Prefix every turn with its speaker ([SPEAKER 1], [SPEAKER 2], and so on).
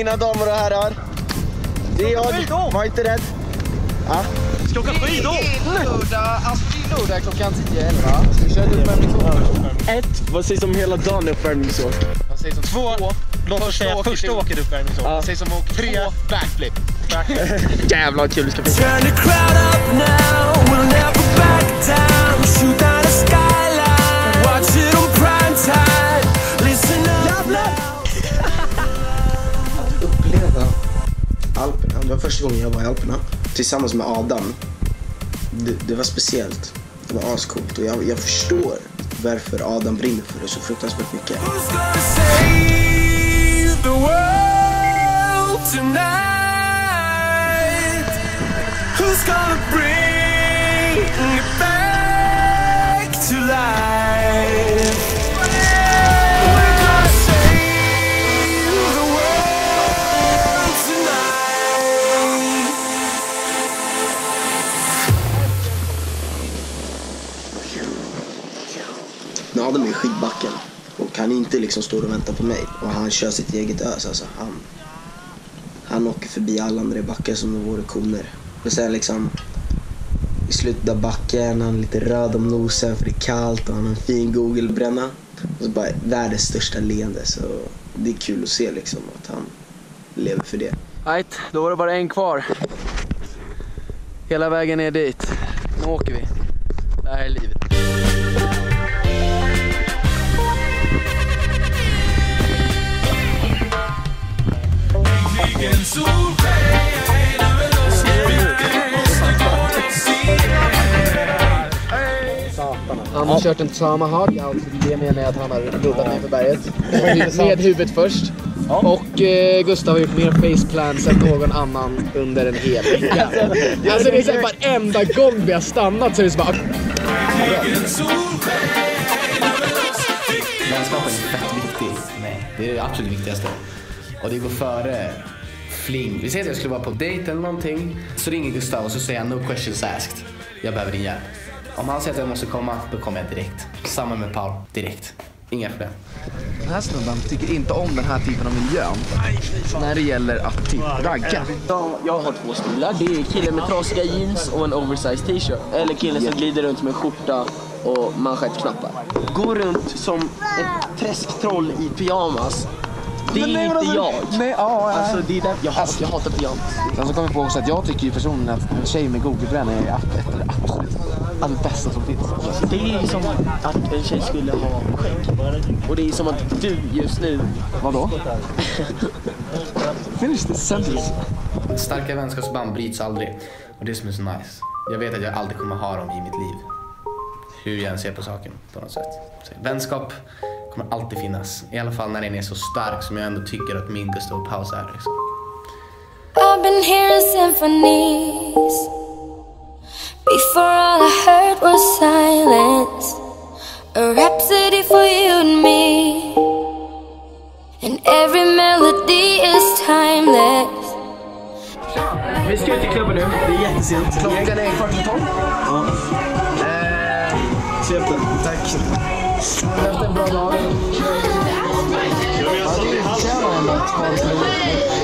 [SPEAKER 1] mina damer och herrar. Det är jag. Var inte rädd. Ja.
[SPEAKER 2] Ska åka skidor?
[SPEAKER 3] Det är lördag klockan 10:11. Ska vi köra uppvärmningsåk?
[SPEAKER 1] 1. Vad sägs om hela dagen uppvärmningsåk?
[SPEAKER 3] Vad sägs om 2?
[SPEAKER 2] Låt oss säga första åker uppvärmningsåk.
[SPEAKER 3] Vad sägs om åk 3? Backflip.
[SPEAKER 1] Jävlar kul det ska bli.
[SPEAKER 4] Turn the crowd up now, we'll never back down. Shoot down the skyline, watch it on prime time. Listen up now.
[SPEAKER 1] Att uppleva Alperna, det var första gången jag var i Alperna tillsammans med Adam. Det var speciellt, det var ascoolt och jag förstår varför Adam brinner för det så fruktansvärt mycket.
[SPEAKER 4] Who's gonna save the world tonight? Who's gonna bring it back to life? We're gonna save the world tonight.
[SPEAKER 1] När Adam är i skidbacken och han inte liksom står och väntar på mig och han kör sitt eget ös, alltså han åker förbi alla andra i backen som om det vore koner. Och sen liksom i slutet av backen han är lite röd om nosen för det är kallt och han har en fin Google-bränna och så bara världens största leende, så det är kul att se liksom att han lever för det.
[SPEAKER 3] Right, då var det bara en kvar. Hela vägen ner dit. Nu åker vi. Det här är livet. Han har kört en Tomahawk, alltså det menar jag att han har rullat ner för berget. Med huvudet först. Och Gustav har gjort mer faceplants än någon annan under en hel vecka. Alltså det är så här, varenda gång vi har stannat så är det så bara...
[SPEAKER 5] Vänskapen är fett viktig. Nej, det är det absolut viktigaste. Och det går före fling. Vi säger att jag skulle vara på dejt eller någonting. Så ringer Gustav och så säger han no questions asked. Jag behöver din hjälp. Om han säger att jag måste komma, då kommer jag direkt. Samma med Paul, direkt. Inga problem.
[SPEAKER 3] Den här snubben tycker inte om den här typen av miljön när det gäller att typ ragga.
[SPEAKER 6] Jag har 2 stilar. Det är killen med trasiga jeans och en oversized t-shirt. Eller killen som glider runt med skjorta och manschettknappar. Går runt som ett träsktroll i pyjamas. Det är inte jag.
[SPEAKER 3] Nej,
[SPEAKER 6] alltså, det är där jag hatar pyjamas.
[SPEAKER 3] Sen så kommer jag på också att jag tycker ju personligen att en tjej med Google-bränna är det absolut bästa som finns.
[SPEAKER 6] Det är som att en tjej skulle ha skägg. Och det är som att du just nu...
[SPEAKER 3] Vadå? Finish this sentence.
[SPEAKER 5] Starka vänskapsband bryts aldrig. Och det som är så nice. Jag vet att jag aldrig kommer ha dem i mitt liv. Hur jag än ser på saken på något sätt. Så vänskap kommer alltid finnas. I alla fall när den är så stark som jag ändå tycker att min Gustav Paus är liksom.
[SPEAKER 7] I've been hearing symphonies. Before all I heard was silence. A rhapsody for you and me. And every melody is timeless.
[SPEAKER 6] Vi ska ut i klubben nu. Det är jättesent.
[SPEAKER 3] Klockan är 11:45.
[SPEAKER 6] Ja. Köp den. Tack.
[SPEAKER 3] Efter en bra dag. Ja, det tjänar ändå.